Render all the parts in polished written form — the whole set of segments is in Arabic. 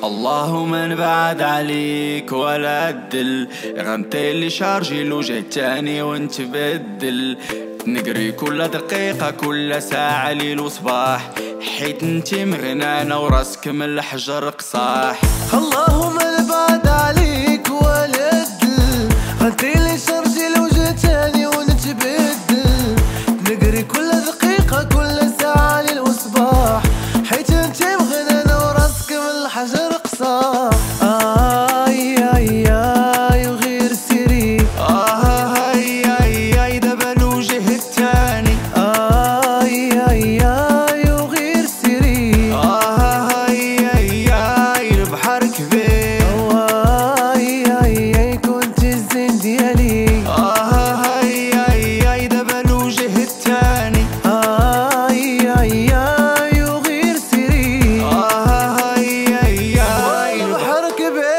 اللهم نبعد عليك ولا الدل، غنطي اللي شارجي الوجه التاني ونتبدل، نقري كل دقيقة كل ساعة ليل وصباح، حيت انتي مغنانة وراسك من الحجر قصاح. اللهم نبعد عليك ولا الدل، غنطي اللي شارجي الوجه تاني ونتبدل، نقري كل دقيقة كل ساعة ليل وصباح، حيت انتي مغنانة وراسك من الحجر قصاح. آي آي آي وغير سيري، آي آي آي دابا الوجه التاني، آي آي آي وغير سيري، آي آي آي البحر كبير، آي آي آي كنت الزين ديالي، آي آي آي دابا الوجه التاني، آي آي آي وغير سيري، آي آي آي البحر كبير.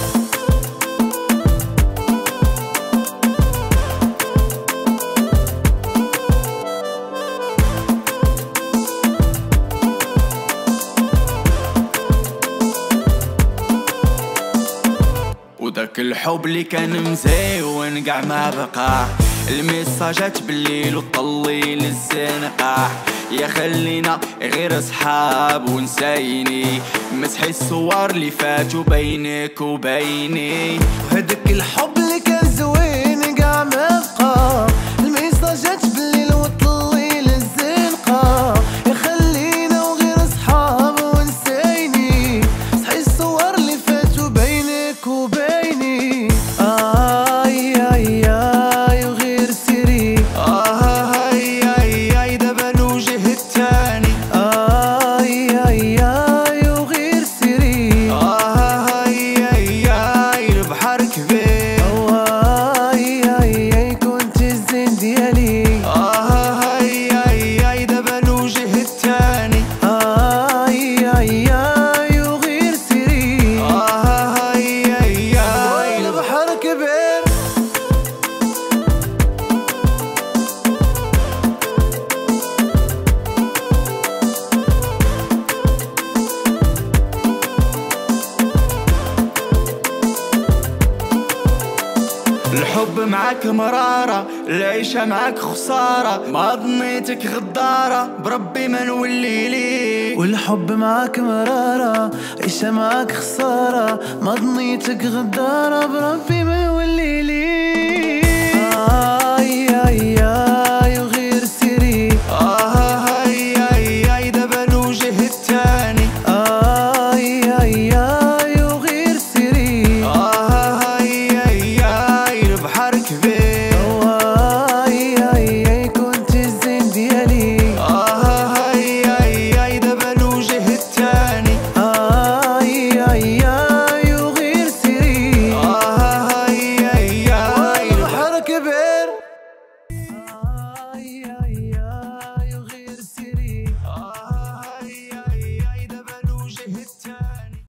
وداك الحب اللي كان مزيون قاع ما بقى، الميساجات بالليل وطلي للزنقة، يا خلينا غير صحاب ونسايني، مسحي الصور اللي فاتوا بينك وبيني. وهداك الحب اللي كان زوين قاع ما بقى، الميساجات بالليل وطلي للزنقة، يا خلينا وغير صحاب ونسيني، صحي الصور اللي فاتوا بينك وبيني. آي آي آي وغير سيري، آي آي آي دابا الوجه التاني، آي آي آي وغير سيري، آي آي آي البحر كبير، آي آي آي كنت الزين ديالي، آي آي آي دابا الوجه التاني، آي آي آي وغير سيري، آي آي آي البحر كبير. الحب معاك مرارة، العيشة معاك خسارة، ما ظنيتك غدارة بربي ما نولي ليك. والحب معاك مرارة، عيشة معاك خسارة، ما ظنيتك غدارة بربي ما يولي لي.